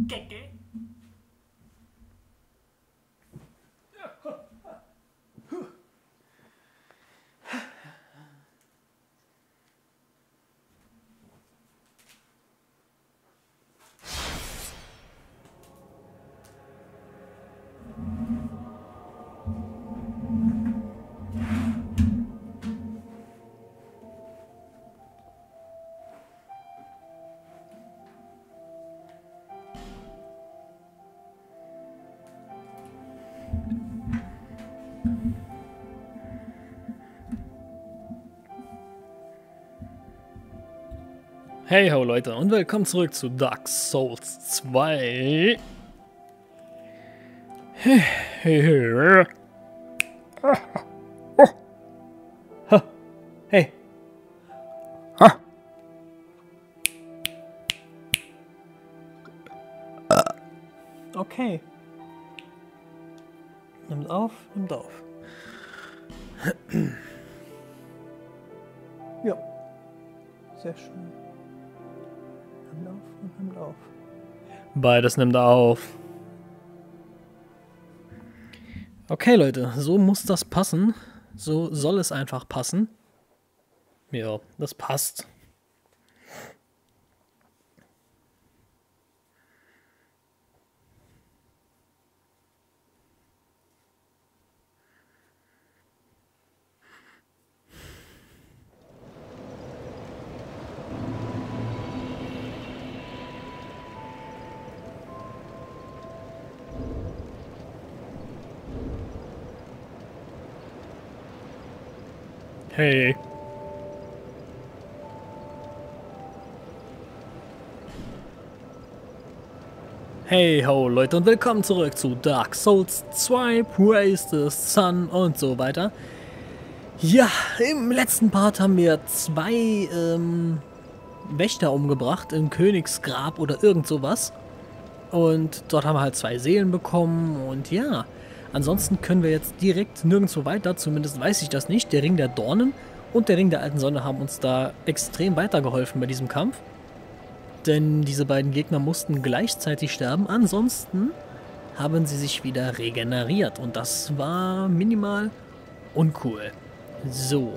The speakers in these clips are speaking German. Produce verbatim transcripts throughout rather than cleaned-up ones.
Gecke. Hey ho Leute und willkommen zurück zu Dark Souls zwei. Hey. Okay. Nimmt auf, nimmt auf. Ja. Sehr schön. Nimmt auf und nimmt auf. Beides nimmt auf. Okay, Leute, so muss das passen. So soll es einfach passen. Ja, das passt. Hey. Hey ho Leute und willkommen zurück zu Dark Souls zwei, Praise the Sun und so weiter. Ja, im letzten Part haben wir zwei ähm, Wächter umgebracht im Königsgrab oder irgend sowas. Und dort haben wir halt zwei Seelen bekommen und ja, ansonsten können wir jetzt direkt nirgendwo weiter, zumindest weiß ich das nicht. Der Ring der Dornen und der Ring der alten Sonne haben uns da extrem weitergeholfen bei diesem Kampf. Denn diese beiden Gegner mussten gleichzeitig sterben, ansonsten haben sie sich wieder regeneriert. Und das war minimal uncool. So.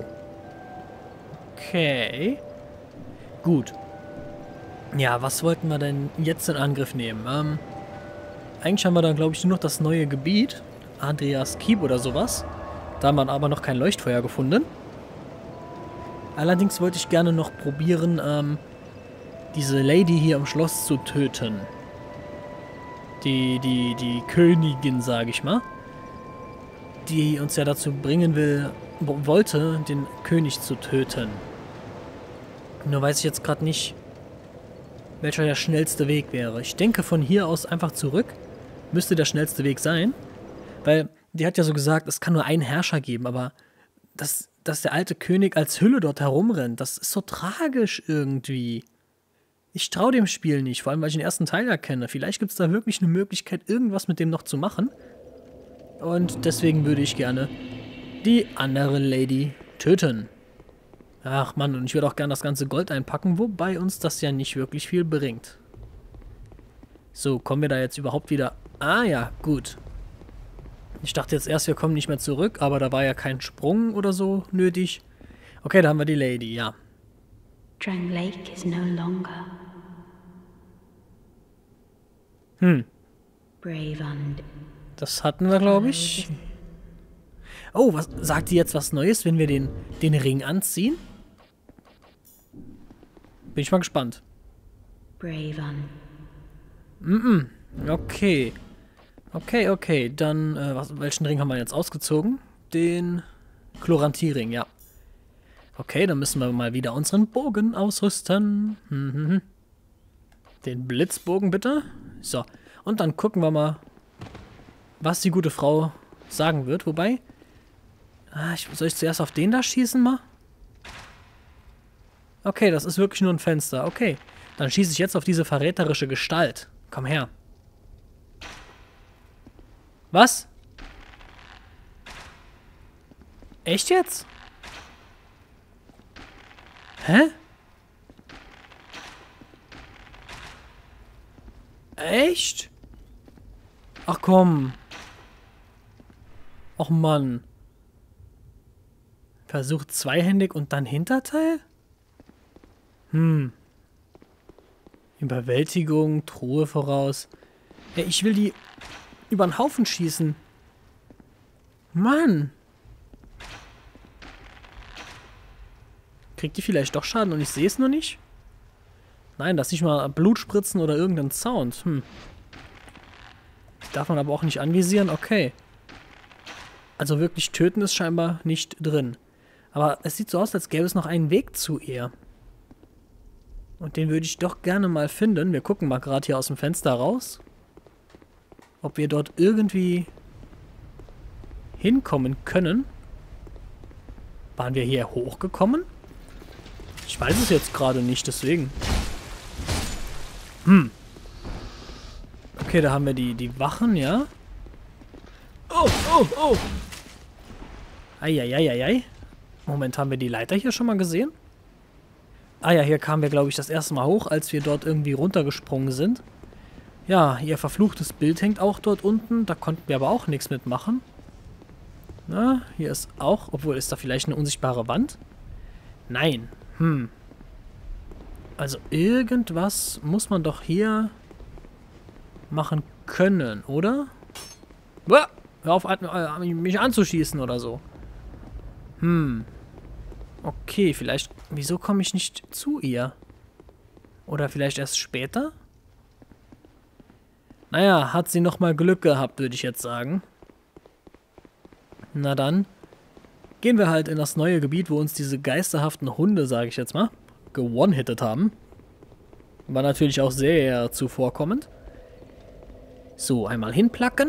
Okay. Gut. Ja, was wollten wir denn jetzt in Angriff nehmen? Ähm, eigentlich haben wir da, glaube ich, nur noch das neue Gebiet. Adrias Keep oder sowas. Da haben wir aber noch kein Leuchtfeuer gefunden. Allerdings wollte ich gerne noch probieren, ähm, diese Lady hier im Schloss zu töten. Die, die, die Königin, sage ich mal. Die uns ja dazu bringen will, wollte, den König zu töten. Nur weiß ich jetzt gerade nicht, welcher der schnellste Weg wäre. Ich denke, von hier aus einfach zurück müsste der schnellste Weg sein. Weil, die hat ja so gesagt, es kann nur einen Herrscher geben, aber dass, dass der alte König als Hülle dort herumrennt, das ist so tragisch irgendwie. Ich traue dem Spiel nicht, vor allem, weil ich den ersten Teil ja kenne. Vielleicht gibt es da wirklich eine Möglichkeit, irgendwas mit dem noch zu machen. Und deswegen würde ich gerne die andere Lady töten. Ach Mann, und ich würde auch gerne das ganze Gold einpacken, wobei uns das ja nicht wirklich viel bringt. So, kommen wir da jetzt überhaupt wieder... Ah ja, gut. Ich dachte jetzt erst, wir kommen nicht mehr zurück, aber da war ja kein Sprung oder so nötig. Okay, da haben wir die Lady, ja. Drang Lake is no longer. Hm. Brave and Das hatten wir, glaube ich. Oh, was sagt die jetzt was Neues, wenn wir den, den Ring anziehen? Bin ich mal gespannt. brave and Mhm. Okay. Okay, okay. Dann, äh, was, welchen Ring haben wir jetzt ausgezogen? Den Chlorantiering, ja. Okay, dann müssen wir mal wieder unseren Bogen ausrüsten. Mhm. Den Blitzbogen bitte. So. Und dann gucken wir mal, was die gute Frau sagen wird. Wobei, ah, ich, soll ich zuerst auf den da schießen mal? Okay, das ist wirklich nur ein Fenster. Okay, dann schieße ich jetzt auf diese verräterische Gestalt. Komm her. Was? Echt jetzt? Hä? Äh, Echt? Ach komm. Ach Mann. Versuch zweihändig und dann Hinterteil? Hm. Überwältigung, Truhe voraus. Ja, ich will die über den Haufen schießen. Mann. Kriegt die vielleicht doch Schaden und ich sehe es nur nicht? Nein, das ist nicht mal Blutspritzen oder irgendein Sound. Hm. Darf man aber auch nicht anvisieren? Okay. Also wirklich töten ist scheinbar nicht drin. Aber es sieht so aus, als gäbe es noch einen Weg zu ihr. Und den würde ich doch gerne mal finden. Wir gucken mal gerade hier aus dem Fenster raus. Ob wir dort irgendwie hinkommen können. Waren wir hier hochgekommen? Ich weiß es jetzt gerade nicht, deswegen. Hm. Okay, da haben wir die, die Wachen, ja? Oh, oh, oh! Eieieiei. Moment, haben wir die Leiter hier schon mal gesehen? Ah ja, hier kamen wir, glaube ich, das erste Mal hoch, als wir dort irgendwie runtergesprungen sind. Ja, ihr verfluchtes Bild hängt auch dort unten. Da konnten wir aber auch nichts mitmachen. Na, hier ist auch... Obwohl, ist da vielleicht eine unsichtbare Wand? Nein. Hm. Also irgendwas muss man doch hier machen können, oder? Uah, hör auf, mich anzuschießen oder so. Hm. Okay, vielleicht... Wieso komme ich nicht zu ihr? Oder vielleicht erst später? Naja, hat sie nochmal Glück gehabt, würde ich jetzt sagen. Na dann. Gehen wir halt in das neue Gebiet, wo uns diese geisterhaften Hunde, sage ich jetzt mal, gewone-hittet haben. War natürlich auch sehr zuvorkommend. So, einmal hinplacken.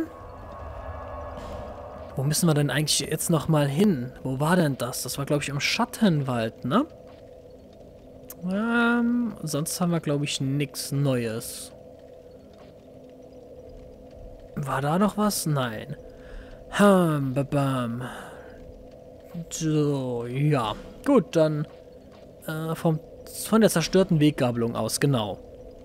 Wo müssen wir denn eigentlich jetzt nochmal hin? Wo war denn das? Das war, glaube ich, im Schattenwald, ne? Ähm, sonst haben wir, glaube ich, nichts Neues. War da noch was? Nein. Hm, babam. So, ja. Gut, dann äh, vom, von der zerstörten Weggabelung aus, genau.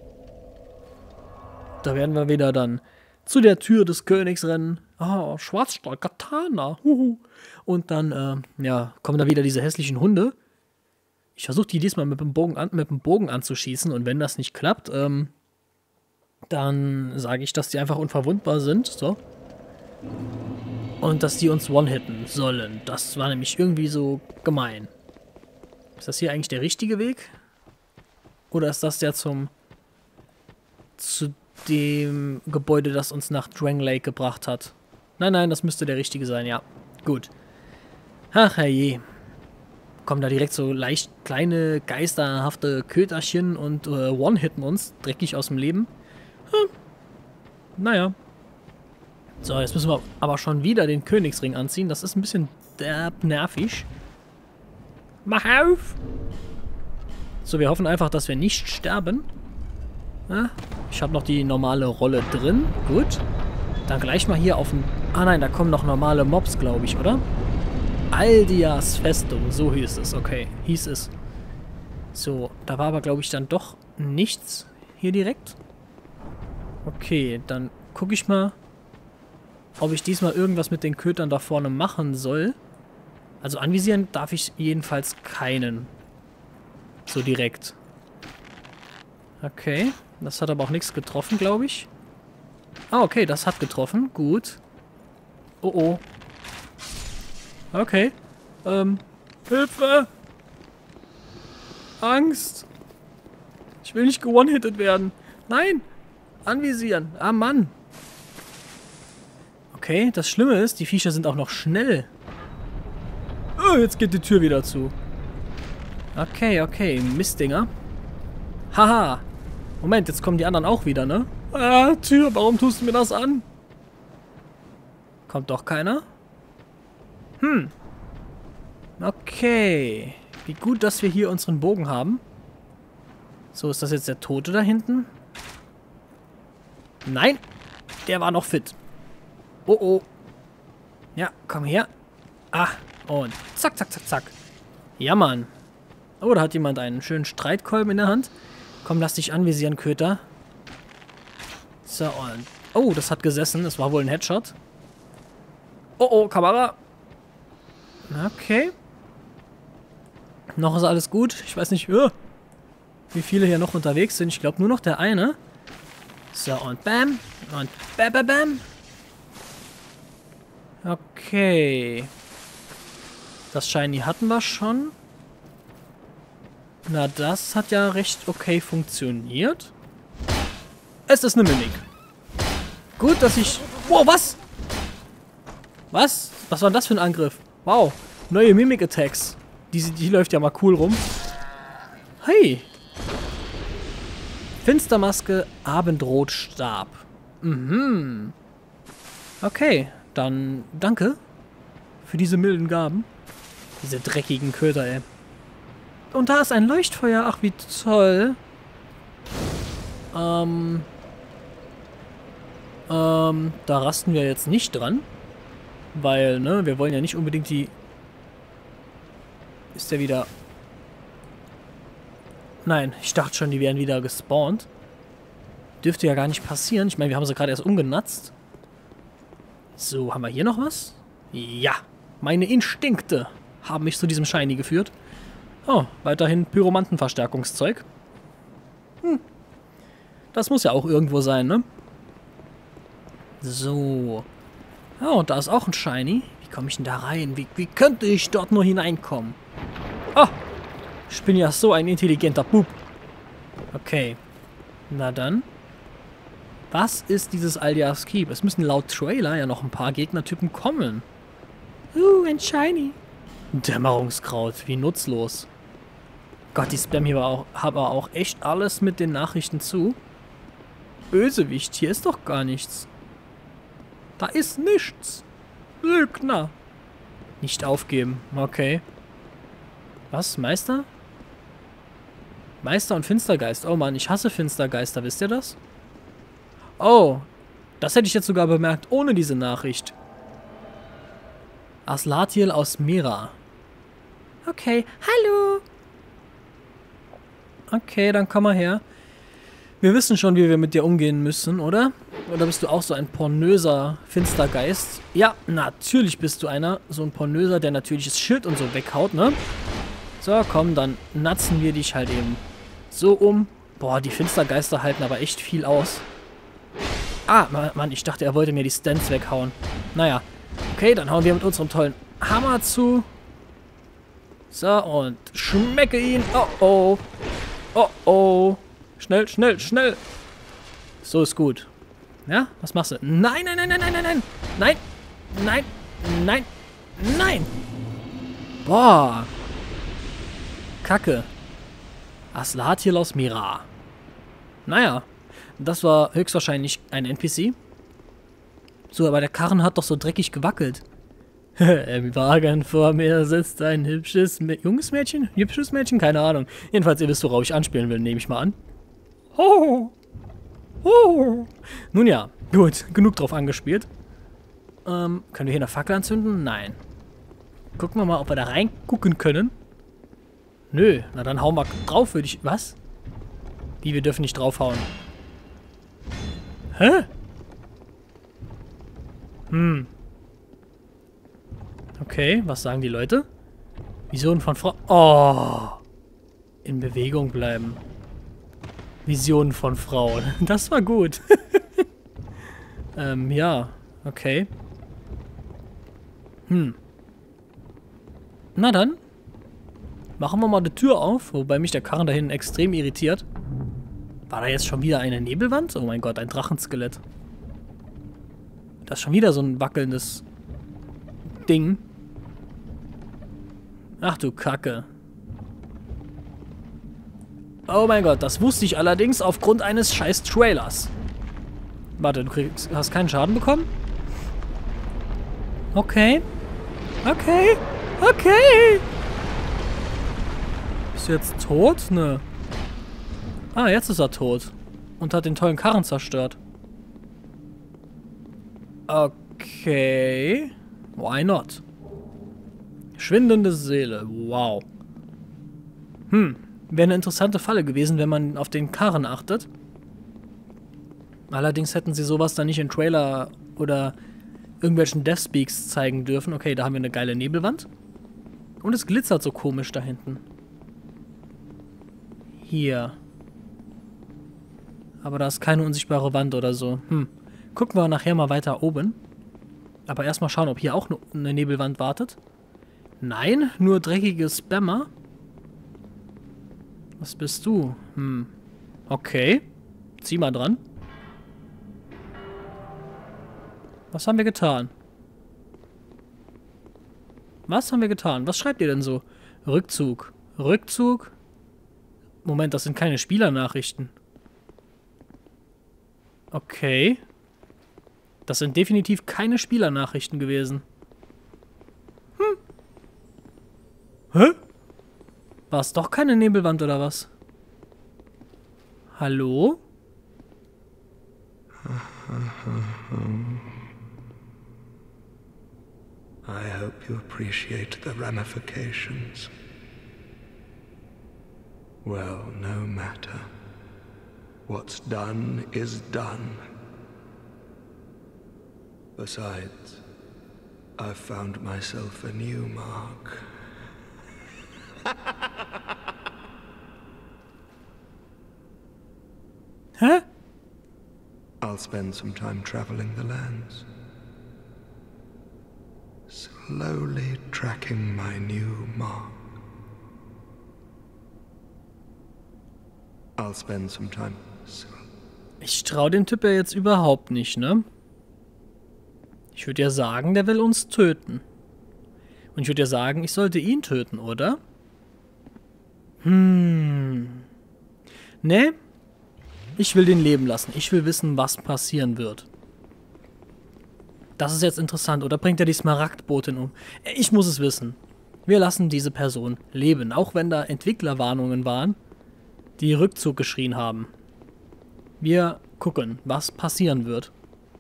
Da werden wir wieder dann zu der Tür des Königs rennen. Ah, Schwarzstahl, Katana. Huhu. Und dann, äh, ja, kommen da wieder diese hässlichen Hunde. Ich versuche die diesmal mit dem Bogen, an, mit dem Bogen anzuschießen. Und wenn das nicht klappt, ähm, dann sage ich, dass die einfach unverwundbar sind. So. Und dass die uns one-hitten sollen. Das war nämlich irgendwie so gemein. Ist das hier eigentlich der richtige Weg? Oder ist das der zum... zu dem Gebäude, das uns nach Drang Lake gebracht hat? Nein, nein, das müsste der richtige sein, ja. Gut. Ach, herrje. Kommen da direkt so leicht kleine, geisterhafte Köterchen und äh, one-hitten uns dreckig aus dem Leben. Hm. Naja. So, jetzt müssen wir aber schon wieder den Königsring anziehen. Das ist ein bisschen derb nervig. Mach auf! So, wir hoffen einfach, dass wir nicht sterben. Ja, ich habe noch die normale Rolle drin. Gut. Dann gleich mal hier auf dem... Ah nein, da kommen noch normale Mobs, glaube ich, oder? Aldias Festung, so hieß es. Okay, hieß es. So, da war aber, glaube ich, dann doch nichts hier direkt. Okay, dann gucke ich mal, ob ich diesmal irgendwas mit den Kötern da vorne machen soll. Also anvisieren darf ich jedenfalls keinen. So direkt. Okay, das hat aber auch nichts getroffen, glaube ich. Ah, okay, das hat getroffen. Gut. Oh, oh. Okay. Ähm, Hilfe! Angst! Ich will nicht gewone-hittet werden. Nein! Anvisieren. Ah, Mann. Okay, das Schlimme ist, die Viecher sind auch noch schnell. Oh, jetzt geht die Tür wieder zu. Okay, okay, Mistdinger. Haha. Moment, jetzt kommen die anderen auch wieder, ne? Ah, Tür, warum tust du mir das an? Kommt doch keiner? Hm. Okay. Wie gut, dass wir hier unseren Bogen haben. So, ist das jetzt der Tote da hinten? Nein. Der war noch fit. Oh, oh. Ja, komm her. Ah, und zack, zack, zack, zack. Ja, Mann. Oh, da hat jemand einen schönen Streitkolben in der Hand. Komm, lass dich anvisieren, Köter. So, und... Oh, das hat gesessen. Das war wohl ein Headshot. Oh, oh, Kamera. Okay. Noch ist alles gut. Ich weiß nicht, uh, wie viele hier noch unterwegs sind. Ich glaube nur noch der eine. So, und bam. Und bam, bam, bam. Okay. Das Shiny hatten wir schon. Na, das hat ja recht okay funktioniert. Es ist eine Mimik. Gut, dass ich... Wow, was? Was? Was war denn das für ein Angriff? Wow. Neue Mimik-Attacks. Die, die läuft ja mal cool rum. Hey. Finstermaske, Abendrotstab. Mhm. Okay, dann danke für diese milden Gaben. Diese dreckigen Köder, ey. Und da ist ein Leuchtfeuer. Ach, wie toll. Ähm... Ähm, da rasten wir jetzt nicht dran. Weil, ne, wir wollen ja nicht unbedingt die... Ist der wieder... Nein, ich dachte schon, die wären wieder gespawnt. Dürfte ja gar nicht passieren. Ich meine, wir haben sie gerade erst umgenatzt. So, haben wir hier noch was? Ja, meine Instinkte haben mich zu diesem Shiny geführt. Oh, weiterhin Pyromantenverstärkungszeug. Hm. Das muss ja auch irgendwo sein, ne? So. Ja, und da ist auch ein Shiny. Wie komme ich denn da rein? Wie, wie könnte ich dort nur hineinkommen? Oh, ich bin ja so ein intelligenter Bub. Okay. Na dann. Was ist dieses Aldia's Keep? Es müssen laut Trailer ja noch ein paar Gegnertypen kommen. Uh, ein Shiny. Dämmerungskraut, wie nutzlos. Gott, die Spam hier auch, aber auch echt alles mit den Nachrichten zu. Bösewicht, hier ist doch gar nichts. Da ist nichts. Lügner. Nicht aufgeben, okay. Was, Meister? Meister und Finstergeist. Oh Mann, ich hasse Finstergeister, wisst ihr das? Oh, das hätte ich jetzt sogar bemerkt, ohne diese Nachricht. Aslatiel aus Mira. Okay, hallo. Okay, dann komm mal her. Wir wissen schon, wie wir mit dir umgehen müssen, oder? Oder bist du auch so ein pornöser Finstergeist? Ja, natürlich bist du einer. So ein pornöser, der natürliches Schild und so weghaut, ne? So, komm, dann natzen wir dich halt eben so um. Boah, die Finstergeister halten aber echt viel aus. Ah, Mann, ich dachte, er wollte mir die Stands weghauen. Naja. Okay, dann hauen wir mit unserem tollen Hammer zu. So, und schmecke ihn. Oh, oh. Oh, oh. Schnell, schnell, schnell. So ist gut. Ja, was machst du? Nein, nein, nein, nein, nein, nein, nein. Nein, nein, nein, nein. Boah. Kacke. Aslatiel aus Mira. Naja, das war höchstwahrscheinlich ein N P C. So, aber der Karren hat doch so dreckig gewackelt. Im Wagen vor mir sitzt ein hübsches, junges Mädchen? Hübsches Mädchen? Keine Ahnung. Jedenfalls, ihr wisst, worauf ich anspielen will, nehme ich mal an. Oh. Oh. Nun ja, gut. Genug drauf angespielt. Ähm, können wir hier eine Fackel anzünden? Nein. Gucken wir mal, ob wir da reingucken können. Nö, na dann hauen wir drauf, würde ich... Was? Wie, wir dürfen nicht draufhauen? Hä? Hm. Okay, was sagen die Leute? Visionen von Frau... Oh. In Bewegung bleiben. Visionen von Frauen. Das war gut. ähm, ja. Okay. Hm. Na dann. Machen wir mal die Tür auf, wobei mich der Karren da hinten extrem irritiert. War da jetzt schon wieder eine Nebelwand? Oh mein Gott, ein Drachenskelett. Das ist schon wieder so ein wackelndes Ding. Ach du Kacke. Oh mein Gott, das wusste ich allerdings aufgrund eines scheiß Trailers. Warte, du kriegst, hast keinen Schaden bekommen? Okay. Okay. Okay. Ist er jetzt tot? Ne. Ah, jetzt ist er tot. Und hat den tollen Karren zerstört. Okay. Why not? Schwindende Seele. Wow. Hm. Wäre eine interessante Falle gewesen, wenn man auf den Karren achtet. Allerdings hätten sie sowas dann nicht in Trailer oder irgendwelchen Deathspeaks zeigen dürfen. Okay, da haben wir eine geile Nebelwand. Und es glitzert so komisch da hinten. Hier. Aber da ist keine unsichtbare Wand oder so. Hm. Gucken wir nachher mal weiter oben. Aber erstmal schauen, ob hier auch eine Nebelwand wartet. Nein, nur dreckige Spammer. Was bist du? Hm. Okay. Zieh mal dran. Was haben wir getan? Was haben wir getan? Was schreibt ihr denn so? Rückzug. Rückzug? Moment, das sind keine Spielernachrichten. Okay. Das sind definitiv keine Spielernachrichten gewesen. Hm. Hä? War es doch keine Nebelwand oder was? Hallo? I hope you appreciate the ramifications. Well, no matter. What's done is done. Besides, I've found myself a new mark. Hä? I'll spend some time traveling the lands. Slowly tracking my new mark. I'll spend some time. Ich traue dem Typ ja jetzt überhaupt nicht, ne? Ich würde ja sagen, der will uns töten. Und ich würde ja sagen, ich sollte ihn töten, oder? Hm. Ne? Ich will den leben lassen. Ich will wissen, was passieren wird. Das ist jetzt interessant. Oder bringt er die Smaragdbotin um? Ich muss es wissen. Wir lassen diese Person leben. Auch wenn da Entwicklerwarnungen waren, die Rückzug geschrien haben. Wir gucken, was passieren wird.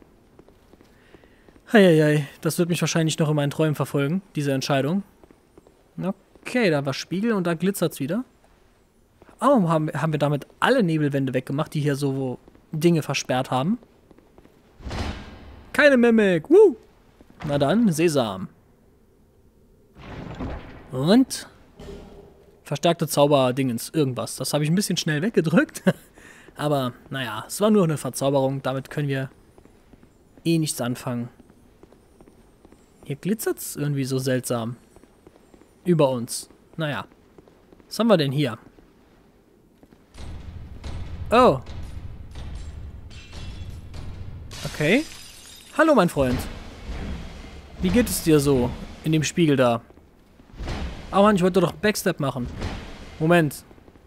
Heieiei, das wird mich wahrscheinlich noch in meinen Träumen verfolgen, diese Entscheidung. Okay, da war Spiegel und da glitzert's wieder. Oh, haben, haben wir damit alle Nebelwände weggemacht, die hier so Dinge versperrt haben? Keine Mimik, woo! Na dann, Sesam. Und? Verstärkte Zauberdingens, irgendwas. Das habe ich ein bisschen schnell weggedrückt. Aber, naja, es war nur eine Verzauberung. Damit können wir eh nichts anfangen. Hier glitzert es irgendwie so seltsam. Über uns. Naja. Was haben wir denn hier? Oh. Okay. Hallo, mein Freund. Wie geht es dir so in dem Spiegel da? Oh Mann, ich wollte doch Backstep machen. Moment.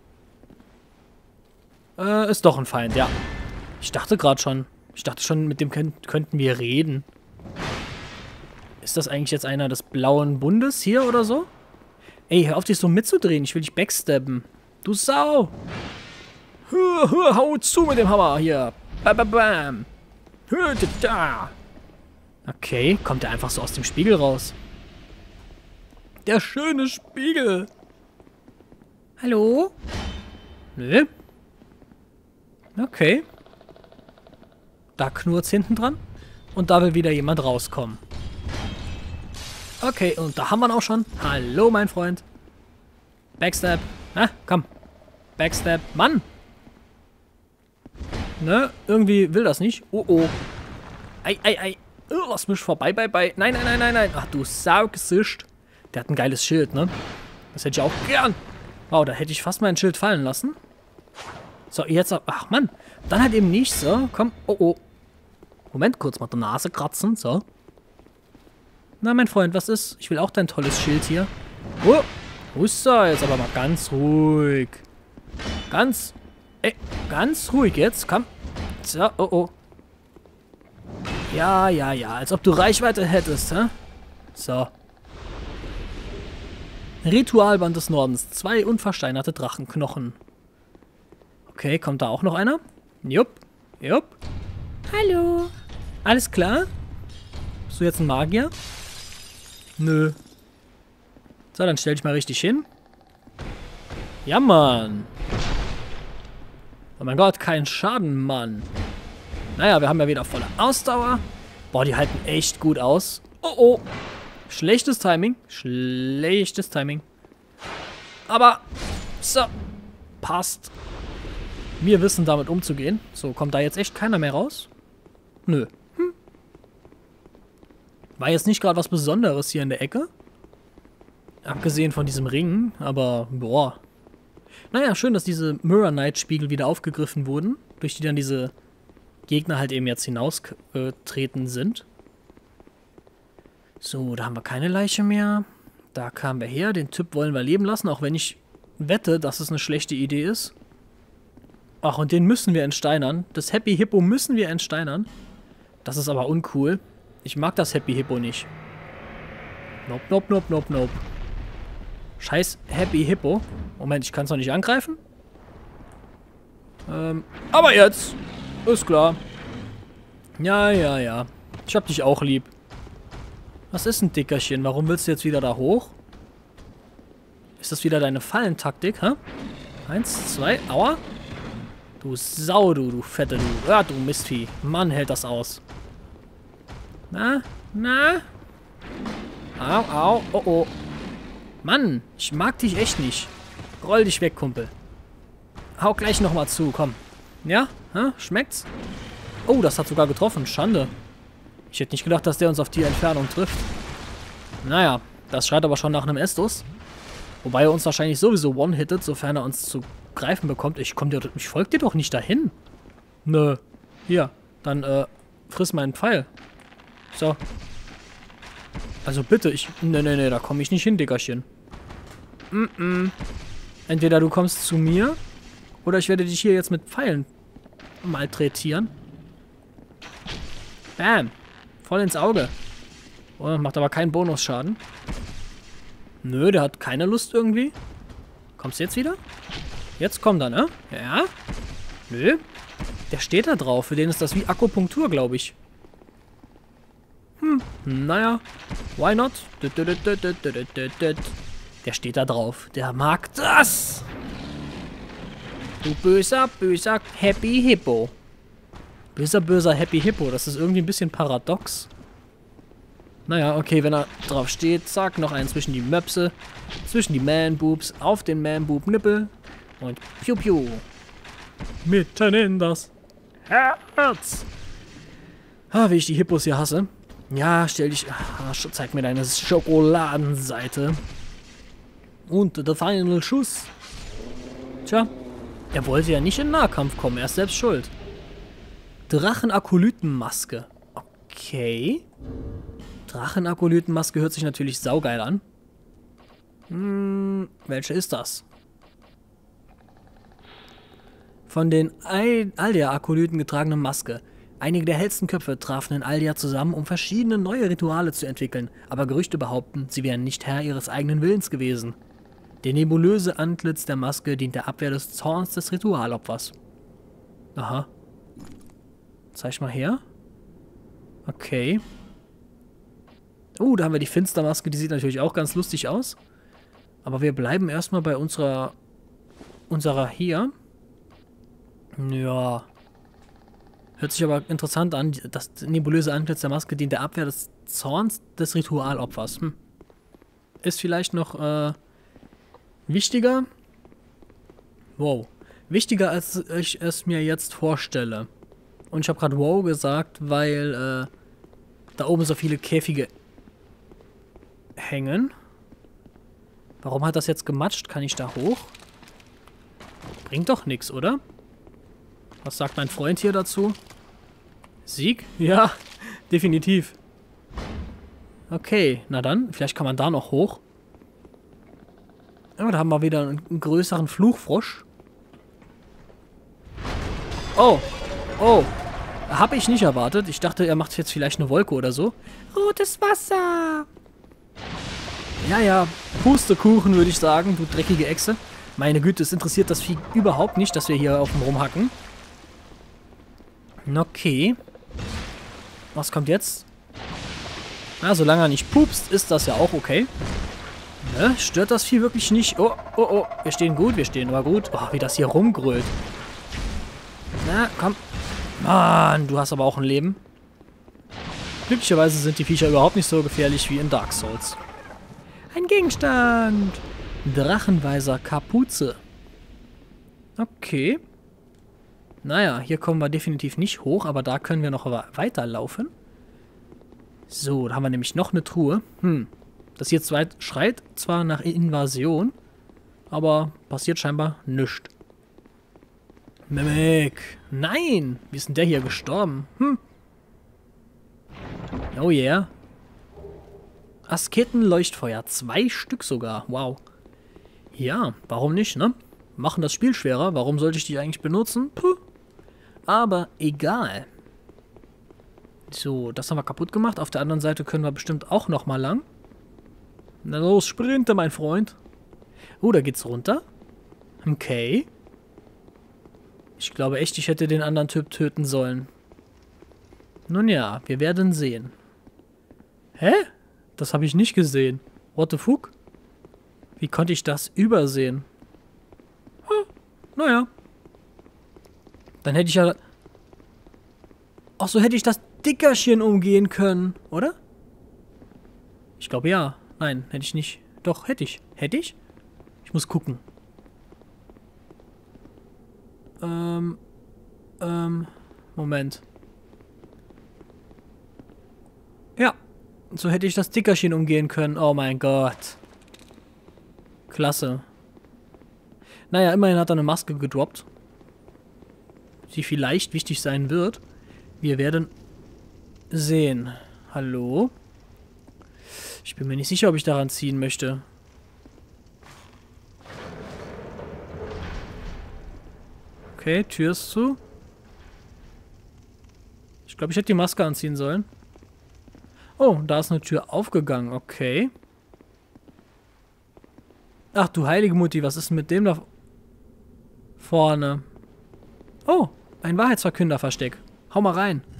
Äh, ist doch ein Feind, ja. Ich dachte gerade schon. Ich dachte schon, mit dem könnt, könnten wir reden. Ist das eigentlich jetzt einer des blauen Bundes hier oder so? Ey, hör auf, dich so mitzudrehen. Ich will dich backsteppen. Du Sau! Hör, hör, hau zu mit dem Hammer hier. Bam, bam, bam. Hör, da. Okay, kommt er einfach so aus dem Spiegel raus. Der schöne Spiegel. Hallo? Nö. Okay. Da knurrt's hinten dran. Und da will wieder jemand rauskommen. Okay, und da haben wir ihn auch schon. Hallo, mein Freund. Backstab. Na, komm. Backstab. Mann. Ne, irgendwie will das nicht. Oh, oh. Ei, ei, ei. Oh, lass mich vorbei, bye, bye. Nein, nein, nein, nein, nein. Ach, du Saugesicht. Der hat ein geiles Schild, ne? Das hätte ich auch gern. Wow, da hätte ich fast mein Schild fallen lassen. So, jetzt... Ach, Mann. Dann halt eben nicht, so. Komm. Oh, oh. Moment, kurz mal die Nase kratzen, so. Na, mein Freund, was ist? Ich will auch dein tolles Schild hier. Oh. Hussa, jetzt aber mal ganz ruhig. Ganz... Ey, ganz ruhig jetzt. Komm. So, oh, oh. Ja, ja, ja. Als ob du Reichweite hättest, hä? So. Ritualband des Nordens. Zwei unversteinerte Drachenknochen. Okay, kommt da auch noch einer? Jupp. Jupp. Hallo. Alles klar? Bist du jetzt ein Magier? Nö. So, dann stell dich mal richtig hin. Ja, Mann. Oh mein Gott, kein Schaden, Mann. Naja, wir haben ja wieder volle Ausdauer. Boah, die halten echt gut aus. Oh, oh. Schlechtes Timing. Schlechtes Timing. Aber, so. Passt. Wir wissen damit umzugehen. So, kommt da jetzt echt keiner mehr raus? Nö. Hm. War jetzt nicht gerade was Besonderes hier in der Ecke. Abgesehen von diesem Ring, aber boah. Naja, schön, dass diese Mirror Knight Spiegel wieder aufgegriffen wurden, durch die dann diese Gegner halt eben jetzt hinaustreten sind. So, da haben wir keine Leiche mehr. Da kamen wir her, den Typ wollen wir leben lassen, auch wenn ich wette, dass es eine schlechte Idee ist. Ach, und den müssen wir entsteinern. Das Happy Hippo müssen wir entsteinern. Das ist aber uncool. Ich mag das Happy Hippo nicht. Nope, nope, nope, nope, nope. Scheiß Happy Hippo. Moment, ich kann es noch nicht angreifen. Ähm, aber jetzt. Ist klar. Ja, ja, ja. Ich hab dich auch lieb. Was ist ein Dickerchen? Warum willst du jetzt wieder da hoch? Ist das wieder deine Fallentaktik, hä? Eins, zwei, aua. Du Sau, du, du Fette, du. Ja, du Mistvieh. Mann, hält das aus. Na, na. Au, au, oh, oh. Mann, ich mag dich echt nicht. Roll dich weg, Kumpel. Hau gleich nochmal zu, komm. Ja? Hä? Schmeckt's? Oh, das hat sogar getroffen. Schande. Ich hätte nicht gedacht, dass der uns auf die Entfernung trifft. Naja, das schreit aber schon nach einem Estus. Wobei er uns wahrscheinlich sowieso one-hittet, sofern er uns zu greifen bekommt. Ich komm dir, ich folge dir doch nicht dahin. Nö. Hier, dann äh, friss meinen Pfeil. So. Also bitte, ich... Ne, ne, ne, da komme ich nicht hin, Dickerchen. Mm -mm. Entweder du kommst zu mir, oder ich werde dich hier jetzt mit Pfeilen malträtieren. Bam. Voll ins Auge. Oh, macht aber keinen Bonusschaden. Nö, der hat keine Lust irgendwie. Kommst du jetzt wieder? Jetzt komm dann, ne? Ja? Nö. Der steht da drauf. Für den ist das wie Akupunktur, glaube ich. Hm, naja. Why not? Der steht da drauf. Der mag das. Du böser, böser Happy Hippo. Böser, böser Happy Hippo. Das ist irgendwie ein bisschen paradox. Naja, okay, wenn er drauf steht, zack, noch einen zwischen die Möpse, zwischen die Man-Boobs, auf den Man-Boob-Nippel und piu piu. Mitten in das Herz. Ah, wie ich die Hippos hier hasse. Ja, stell dich, ah, zeig mir deine Schokoladenseite. Und der Final Schuss. Tja, er wollte ja nicht in Nahkampf kommen, er ist selbst schuld. Drachenakolytenmaske. Okay. Drachenakolytenmaske hört sich natürlich saugeil an. Hm, welche ist das? Von den Aldia-Akolyten getragene Maske. Einige der hellsten Köpfe trafen in Aldia zusammen, um verschiedene neue Rituale zu entwickeln, aber Gerüchte behaupten, sie wären nicht Herr ihres eigenen Willens gewesen. Der nebulöse Antlitz der Maske dient der Abwehr des Zorns des Ritualopfers. Aha. Zeig mal her. Okay. Oh, da haben wir die Finstermaske, die sieht natürlich auch ganz lustig aus. Aber wir bleiben erstmal bei unserer, unserer hier. Ja. Hört sich aber interessant an. Das nebulöse Antlitz der Maske dient der Abwehr des Zorns des Ritualopfers. Hm. Ist vielleicht noch äh, wichtiger. Wow. Wichtiger, als ich es mir jetzt vorstelle. Und ich habe gerade wow gesagt, weil äh, da oben so viele Käfige hängen. Warum hat das jetzt gematscht? Kann ich da hoch? Bringt doch nichts, oder? Was sagt mein Freund hier dazu? Sieg? Ja, definitiv. Okay, na dann. Vielleicht kann man da noch hoch. Ja, da haben wir wieder einen, einen größeren Fluchfrosch. Oh. Oh. Habe ich nicht erwartet. Ich dachte, er macht jetzt vielleicht eine Wolke oder so. Rotes Wasser. Ja, ja. Pustekuchen, würde ich sagen, du dreckige Echse. Meine Güte, es interessiert das Vieh überhaupt nicht, dass wir hier auf dem rumhacken. Okay. Was kommt jetzt? Na, solange er nicht pupst, ist das ja auch okay. Ne? Stört das Vieh wirklich nicht? Oh, oh, oh. Wir stehen gut, wir stehen aber gut. Oh, wie das hier rumgrölt. Na, komm. Mann, du hast aber auch ein Leben. Glücklicherweise sind die Viecher überhaupt nicht so gefährlich wie in Dark Souls. Ein Gegenstand. Drachenweiser Kapuze. Okay. Naja, hier kommen wir definitiv nicht hoch, aber da können wir noch weiterlaufen. So, da haben wir nämlich noch eine Truhe. Hm. Das hier zweit schreit zwar nach Invasion, aber passiert scheinbar nichts. Mimic. Nein! Wie ist denn der hier gestorben? Hm. Oh yeah. Asketenleuchtfeuer. Zwei Stück sogar. Wow. Ja, warum nicht, ne? Machen das Spiel schwerer. Warum sollte ich die eigentlich benutzen? Puh. Aber egal. So, das haben wir kaputt gemacht. Auf der anderen Seite können wir bestimmt auch nochmal lang. Na los, sprinte, mein Freund. Oh, da geht's runter. Okay. Ich glaube echt, ich hätte den anderen Typ töten sollen. Nun ja, wir werden sehen. Hä? Das habe ich nicht gesehen. What the fuck? Wie konnte ich das übersehen? Hm, naja. Dann hätte ich ja... Ach so, hätte ich das Dickerchen umgehen können, oder? Ich glaube ja. Nein, hätte ich nicht. Doch, hätte ich. Hätte ich? Ich muss gucken. Ähm... Ähm... Moment. Ja. So hätte ich das Dickerchen umgehen können. Oh mein Gott. Klasse. Naja, immerhin hat er eine Maske gedroppt. Die vielleicht wichtig sein wird. Wir werden sehen. Hallo? Ich bin mir nicht sicher, ob ich daran ziehen möchte. Okay, Tür ist zu. Ich glaube, ich hätte die Maske anziehen sollen. Oh, da ist eine Tür aufgegangen. Okay. Ach du heilige Mutti, was ist denn mit dem da vorne? Oh, ein Wahrheitsverkünderversteck. Hau mal rein.